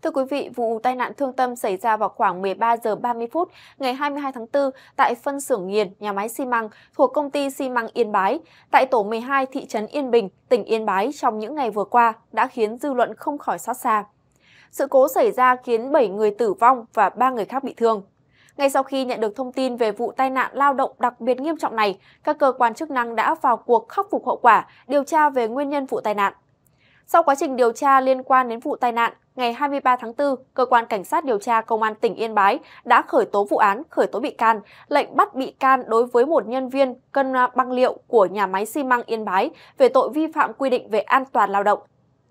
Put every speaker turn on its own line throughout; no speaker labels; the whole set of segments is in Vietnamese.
Thưa quý vị, vụ tai nạn thương tâm xảy ra vào khoảng 13 giờ 30 phút ngày 22 tháng 4 tại phân xưởng nghiền nhà máy xi măng thuộc công ty xi măng Yên Bái tại tổ 12 thị trấn Yên Bình, tỉnh Yên Bái trong những ngày vừa qua đã khiến dư luận không khỏi xót xa. Sự cố xảy ra khiến 7 người tử vong và 3 người khác bị thương. Ngay sau khi nhận được thông tin về vụ tai nạn lao động đặc biệt nghiêm trọng này, các cơ quan chức năng đã vào cuộc khắc phục hậu quả, điều tra về nguyên nhân vụ tai nạn. Sau quá trình điều tra liên quan đến vụ tai nạn, ngày 23 tháng 4, Cơ quan Cảnh sát điều tra Công an tỉnh Yên Bái đã khởi tố vụ án, khởi tố bị can, lệnh bắt bị can đối với một nhân viên cân băng liệu của nhà máy xi măng Yên Bái về tội vi phạm quy định về an toàn lao động.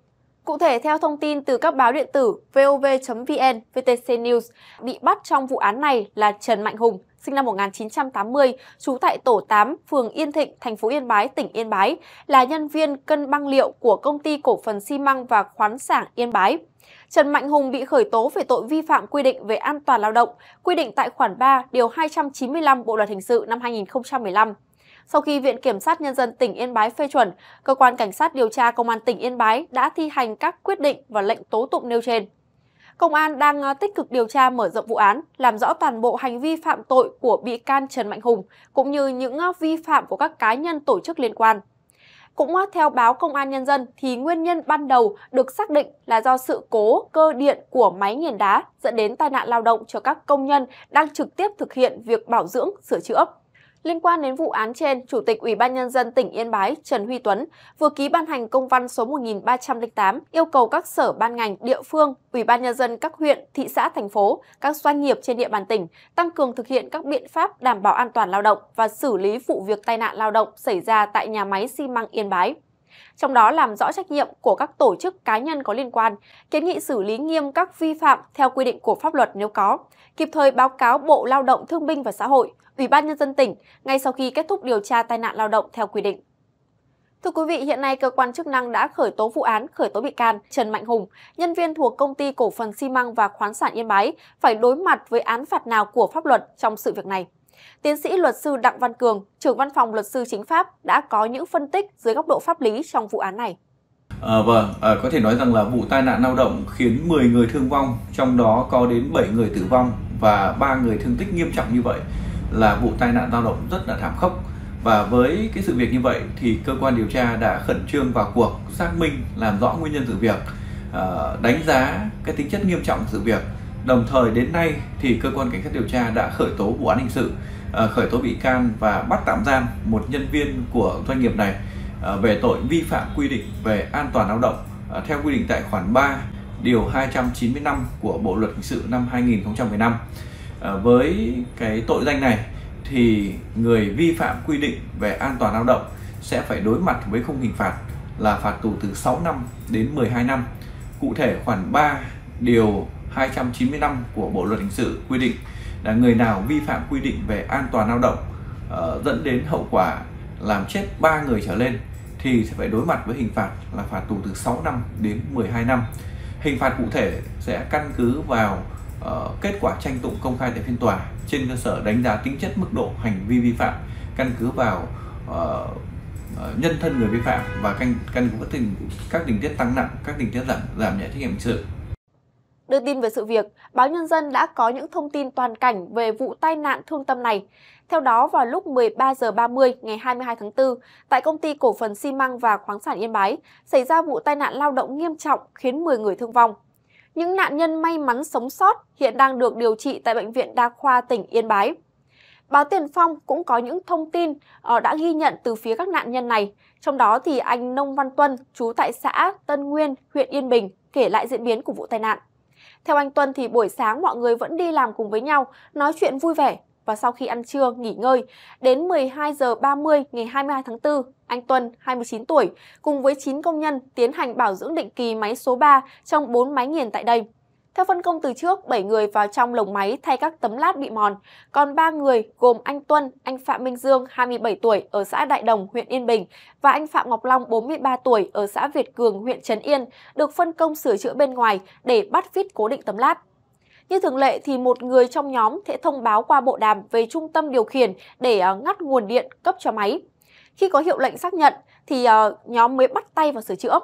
Cụ thể, theo thông tin từ các báo điện tử VOV.vn, VTC News, bị bắt trong vụ án này là Trần Mạnh Hùng, sinh năm 1980, trú tại tổ 8, phường Yên Thịnh, thành phố Yên Bái, tỉnh Yên Bái, là nhân viên cân băng liệu của công ty cổ phần xi măng và khoáng sản Yên Bái. Trần Mạnh Hùng bị khởi tố về tội vi phạm quy định về an toàn lao động, quy định tại khoản 3, điều 295 Bộ luật hình sự năm 2015. Sau khi Viện Kiểm sát Nhân dân tỉnh Yên Bái phê chuẩn, Cơ quan Cảnh sát điều tra Công an tỉnh Yên Bái đã thi hành các quyết định và lệnh tố tụng nêu trên. Công an đang tích cực điều tra mở rộng vụ án, làm rõ toàn bộ hành vi phạm tội của bị can Trần Mạnh Hùng, cũng như những vi phạm của các cá nhân tổ chức liên quan. Cũng theo báo Công an Nhân dân, thì nguyên nhân ban đầu được xác định là do sự cố cơ điện của máy nghiền đá dẫn đến tai nạn lao động cho các công nhân đang trực tiếp thực hiện việc bảo dưỡng, sửa chữa. Liên quan đến vụ án trên, Chủ tịch Ủy ban Nhân dân tỉnh Yên Bái Trần Huy Tuấn vừa ký ban hành công văn số 1308 yêu cầu các sở ban ngành, địa phương, Ủy ban Nhân dân các huyện, thị xã, thành phố, các doanh nghiệp trên địa bàn tỉnh tăng cường thực hiện các biện pháp đảm bảo an toàn lao động và xử lý vụ việc tai nạn lao động xảy ra tại nhà máy xi măng Yên Bái. Trong đó làm rõ trách nhiệm của các tổ chức cá nhân có liên quan, kiến nghị xử lý nghiêm các vi phạm theo quy định của pháp luật nếu có, kịp thời báo cáo Bộ Lao động Thương binh và Xã hội, Ủy ban Nhân dân tỉnh ngay sau khi kết thúc điều tra tai nạn lao động theo quy định. Thưa quý vị, hiện nay cơ quan chức năng đã khởi tố vụ án, khởi tố bị can Trần Mạnh Hùng, nhân viên thuộc công ty cổ phần xi măng và khoáng sản Yên Bái, phải đối mặt với án phạt nào của pháp luật trong sự việc này. Tiến sĩ luật sư Đặng Văn Cường, trưởng văn phòng luật sư chính pháp đã có những phân tích dưới góc độ pháp lý trong vụ án này.
Có thể nói rằng là vụ tai nạn lao động khiến 10 người thương vong, trong đó có đến 7 người tử vong và 3 người thương tích nghiêm trọng như vậy là vụ tai nạn lao động rất là thảm khốc. Và với cái sự việc như vậy thì cơ quan điều tra đã khẩn trương vào cuộc xác minh, làm rõ nguyên nhân sự việc, đánh giá cái tính chất nghiêm trọng sự việc. Đồng thời đến nay thì cơ quan cảnh sát điều tra đã khởi tố vụ án hình sự, khởi tố bị can và bắt tạm giam một nhân viên của doanh nghiệp này về tội vi phạm quy định về an toàn lao động theo quy định tại khoản 3, điều 295 của Bộ luật hình sự năm 2015. Với cái tội danh này thì người vi phạm quy định về an toàn lao động sẽ phải đối mặt với khung hình phạt là phạt tù từ 6 năm đến 12 năm. Cụ thể khoản 3, điều 295 của Bộ luật hình sự quy định là người nào vi phạm quy định về an toàn lao động dẫn đến hậu quả làm chết 3 người trở lên thì sẽ phải đối mặt với hình phạt là phạt tù từ 6 năm đến 12 năm. Hình phạt cụ thể sẽ căn cứ vào kết quả tranh tụng công khai tại phiên tòa trên cơ sở đánh giá tính chất mức độ hành vi vi phạm, căn cứ vào nhân thân người vi phạm và căn cứ vào các tình tiết tăng nặng, các tình tiết giảm nhẹ trách nhiệm hình sự.
Đưa tin về sự việc, Báo Nhân dân đã có những thông tin toàn cảnh về vụ tai nạn thương tâm này. Theo đó, vào lúc 13 giờ 30 ngày 22 tháng 4, tại công ty cổ phần xi măng và khoáng sản Yên Bái, xảy ra vụ tai nạn lao động nghiêm trọng khiến 10 người thương vong. Những nạn nhân may mắn sống sót hiện đang được điều trị tại Bệnh viện Đa khoa tỉnh Yên Bái. Báo Tiền Phong cũng có những thông tin đã ghi nhận từ phía các nạn nhân này. Trong đó thì anh Nông Văn Tuân, trú tại xã Tân Nguyên, huyện Yên Bình, kể lại diễn biến của vụ tai nạn. Theo anh Tuân thì buổi sáng mọi người vẫn đi làm cùng với nhau, nói chuyện vui vẻ và sau khi ăn trưa, nghỉ ngơi, đến 12 giờ 30 ngày 22 tháng 4, anh Tuân, 29 tuổi, cùng với 9 công nhân tiến hành bảo dưỡng định kỳ máy số 3 trong 4 máy nghiền tại đây. Theo phân công từ trước, 7 người vào trong lồng máy thay các tấm lát bị mòn, còn 3 người gồm anh Tuân, anh Phạm Minh Dương, 27 tuổi ở xã Đại Đồng, huyện Yên Bình và anh Phạm Ngọc Long, 43 tuổi ở xã Việt Cường, huyện Trấn Yên được phân công sửa chữa bên ngoài để bắt vít cố định tấm lát. Như thường lệ thì một người trong nhóm sẽ thông báo qua bộ đàm về trung tâm điều khiển để ngắt nguồn điện cấp cho máy. Khi có hiệu lệnh xác nhận thì nhóm mới bắt tay vào sửa chữa.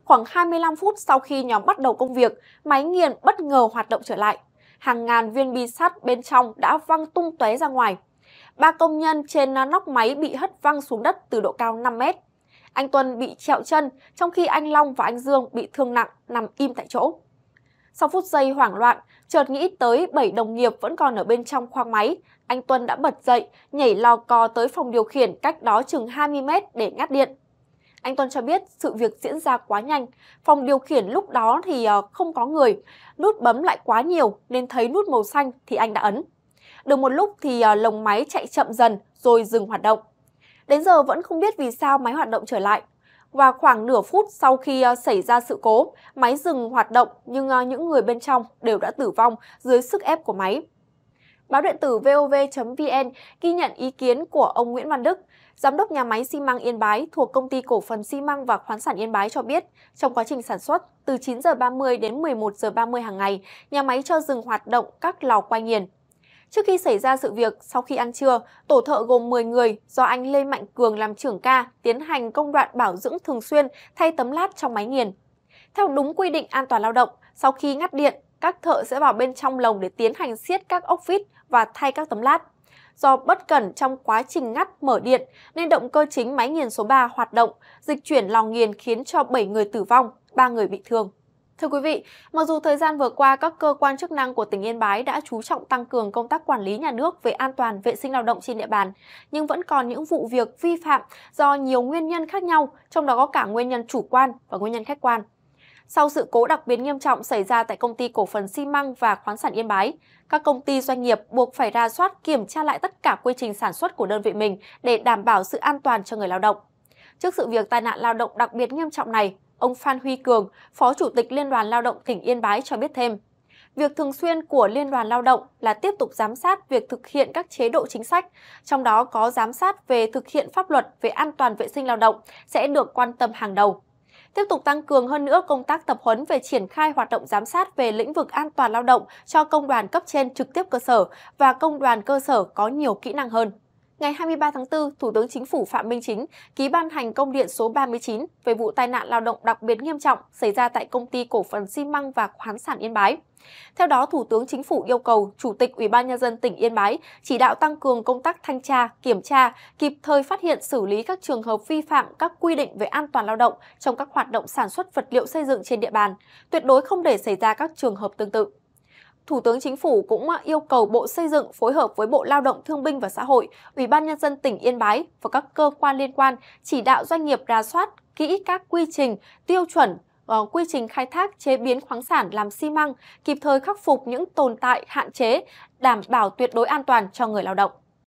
Khoảng 25 phút sau khi nhóm bắt đầu công việc, máy nghiền bất ngờ hoạt động trở lại. Hàng ngàn viên bi sắt bên trong đã văng tung tóe ra ngoài. 3 công nhân trên nóc máy bị hất văng xuống đất từ độ cao 5 mét. Anh Tuân bị trẹo chân, trong khi anh Long và anh Dương bị thương nặng nằm im tại chỗ. Sau phút giây hoảng loạn, chợt nghĩ tới 7 đồng nghiệp vẫn còn ở bên trong khoang máy, anh Tuân đã bật dậy, nhảy lò cò tới phòng điều khiển cách đó chừng 20 mét để ngắt điện. Anh Tuân cho biết sự việc diễn ra quá nhanh, phòng điều khiển lúc đó thì không có người, nút bấm lại quá nhiều nên thấy nút màu xanh thì anh đã ấn. Được một lúc thì lồng máy chạy chậm dần rồi dừng hoạt động. Đến giờ vẫn không biết vì sao máy hoạt động trở lại. Và khoảng nửa phút sau khi xảy ra sự cố, máy dừng hoạt động nhưng những người bên trong đều đã tử vong dưới sức ép của máy. Báo điện tử VOV.vn ghi nhận ý kiến của ông Nguyễn Văn Đức, Giám đốc nhà máy xi măng Yên Bái thuộc Công ty Cổ phần Xi măng và Khoáng sản Yên Bái cho biết, trong quá trình sản xuất, từ 9 giờ 30 đến 11 giờ 30 hàng ngày, nhà máy cho dừng hoạt động các lò quay nghiền. Trước khi xảy ra sự việc, sau khi ăn trưa, tổ thợ gồm 10 người do anh Lê Mạnh Cường làm trưởng ca tiến hành công đoạn bảo dưỡng thường xuyên thay tấm lát trong máy nghiền. Theo đúng quy định an toàn lao động, sau khi ngắt điện, các thợ sẽ vào bên trong lồng để tiến hành siết các ốc vít và thay các tấm lát. Do bất cẩn trong quá trình ngắt mở điện nên động cơ chính máy nghiền số 3 hoạt động, dịch chuyển lò nghiền khiến cho 7 người tử vong, 3 người bị thương. Thưa quý vị, mặc dù thời gian vừa qua các cơ quan chức năng của tỉnh Yên Bái đã chú trọng tăng cường công tác quản lý nhà nước về an toàn vệ sinh lao động trên địa bàn, nhưng vẫn còn những vụ việc vi phạm do nhiều nguyên nhân khác nhau, trong đó có cả nguyên nhân chủ quan và nguyên nhân khách quan. Sau sự cố đặc biệt nghiêm trọng xảy ra tại Công ty Cổ phần Xi măng và Khoáng sản Yên Bái, các công ty doanh nghiệp buộc phải rà soát kiểm tra lại tất cả quy trình sản xuất của đơn vị mình để đảm bảo sự an toàn cho người lao động. Trước sự việc tai nạn lao động đặc biệt nghiêm trọng này, ông Phan Huy Cường, Phó Chủ tịch Liên đoàn Lao động tỉnh Yên Bái cho biết thêm, việc thường xuyên của Liên đoàn Lao động là tiếp tục giám sát việc thực hiện các chế độ chính sách, trong đó có giám sát về thực hiện pháp luật về an toàn vệ sinh lao động sẽ được quan tâm hàng đầu. Tiếp tục tăng cường hơn nữa công tác tập huấn về triển khai hoạt động giám sát về lĩnh vực an toàn lao động cho công đoàn cấp trên trực tiếp cơ sở và công đoàn cơ sở có nhiều kỹ năng hơn. Ngày 23 tháng 4, Thủ tướng Chính phủ Phạm Minh Chính ký ban hành công điện số 39 về vụ tai nạn lao động đặc biệt nghiêm trọng xảy ra tại Công ty Cổ phần Xi măng và Khoáng sản Yên Bái. Theo đó, Thủ tướng Chính phủ yêu cầu Chủ tịch Ủy ban Nhân dân tỉnh Yên Bái chỉ đạo tăng cường công tác thanh tra, kiểm tra, kịp thời phát hiện xử lý các trường hợp vi phạm các quy định về an toàn lao động trong các hoạt động sản xuất vật liệu xây dựng trên địa bàn, tuyệt đối không để xảy ra các trường hợp tương tự. Thủ tướng Chính phủ cũng yêu cầu Bộ Xây dựng phối hợp với Bộ Lao động Thương binh và Xã hội, Ủy ban Nhân dân tỉnh Yên Bái và các cơ quan liên quan chỉ đạo doanh nghiệp rà soát kỹ các quy trình, tiêu chuẩn, quy trình khai thác chế biến khoáng sản làm xi măng, kịp thời khắc phục những tồn tại, hạn chế, đảm bảo tuyệt đối an toàn cho người lao động.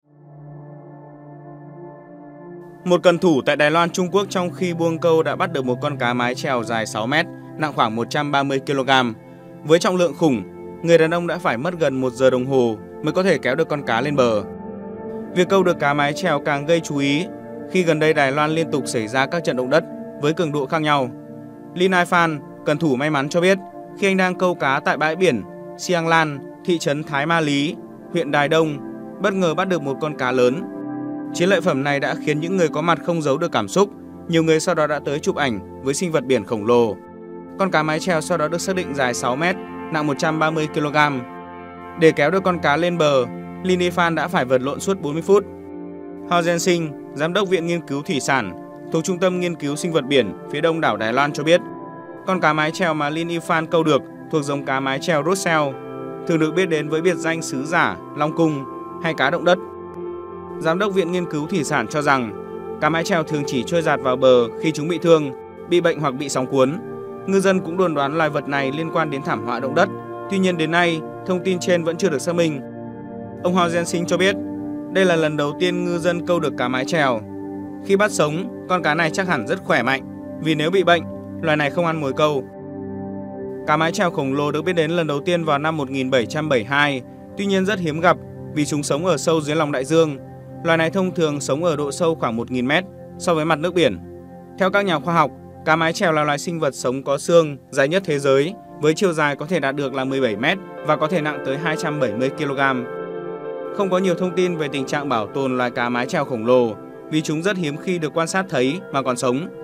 Một cần thủ tại Đài Loan, Trung Quốc trong khi buông câu đã bắt được một con cá mái chèo dài 6 mét, nặng khoảng 130 kg. Với trọng lượng khủng, người đàn ông đã phải mất gần 1 giờ đồng hồ mới có thể kéo được con cá lên bờ. Việc câu được cá mái chèo càng gây chú ý khi gần đây Đài Loan liên tục xảy ra các trận động đất với cường độ khác nhau. Lin Ai Phan, cần thủ may mắn cho biết, khi anh đang câu cá tại bãi biển Siang Lan, thị trấn Thái Ma Lý, huyện Đài Đông, bất ngờ bắt được một con cá lớn. Chiến lợi phẩm này đã khiến những người có mặt không giấu được cảm xúc. Nhiều người sau đó đã tới chụp ảnh với sinh vật biển khổng lồ. Con cá mái chèo sau đó được xác định dài 6 mét, nặng 130 kg. Để kéo được con cá lên bờ, Lin Ai Phan đã phải vật lộn suốt 40 phút. Hao Jianxing, Giám đốc Viện Nghiên cứu Thủy sản thuộc Trung tâm Nghiên cứu Sinh vật biển phía đông đảo Đài Loan cho biết, con cá mái chèo mà Lin Ai Phan câu được thuộc giống cá mái chèo Rothschild, thường được biết đến với biệt danh sứ giả, long cung hay cá động đất. Giám đốc Viện Nghiên cứu Thủy sản cho rằng, cá mái chèo thường chỉ trôi dạt vào bờ khi chúng bị thương, bị bệnh hoặc bị sóng cuốn. Ngư dân cũng đồn đoán loài vật này liên quan đến thảm họa động đất. Tuy nhiên đến nay, thông tin trên vẫn chưa được xác minh. Ông Hao Jianxing cho biết, đây là lần đầu tiên ngư dân câu được cá mái chèo. Khi bắt sống, con cá này chắc hẳn rất khỏe mạnh, vì nếu bị bệnh, loài này không ăn mồi câu. Cá mái chèo khổng lồ được biết đến lần đầu tiên vào năm 1772, tuy nhiên rất hiếm gặp vì chúng sống ở sâu dưới lòng đại dương. Loài này thông thường sống ở độ sâu khoảng 1.000 mét so với mặt nước biển. Theo các nhà khoa học, cá mái chèo là loài sinh vật sống có xương dài nhất thế giới, với chiều dài có thể đạt được là 17 mét và có thể nặng tới 270 kg. Không có nhiều thông tin về tình trạng bảo tồn loài cá mái chèo khổng lồ vì chúng rất hiếm khi được quan sát thấy mà còn sống.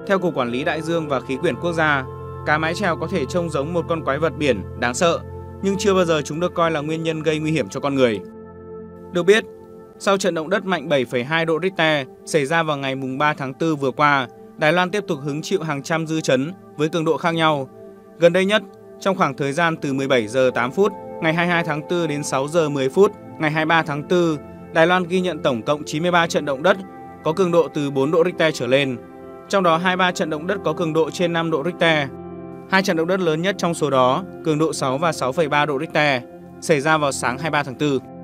Theo Cục Quản lý Đại dương và Khí quyển Quốc gia, cá mái chèo có thể trông giống một con quái vật biển đáng sợ, nhưng chưa bao giờ chúng được coi là nguyên nhân gây nguy hiểm cho con người. Được biết, sau trận động đất mạnh 7,2 độ Richter xảy ra vào ngày 3 tháng 4 vừa qua, Đài Loan tiếp tục hứng chịu hàng trăm dư chấn với cường độ khác nhau. Gần đây nhất, trong khoảng thời gian từ 17 giờ 8 phút ngày 22 tháng 4 đến 6 giờ 10 phút ngày 23 tháng 4, Đài Loan ghi nhận tổng cộng 93 trận động đất có cường độ từ 4 độ Richter trở lên. Trong đó 23 trận động đất có cường độ trên 5 độ Richter. 2 trận động đất lớn nhất trong số đó, cường độ 6 và 6,3 độ Richter, xảy ra vào sáng 23 tháng 4.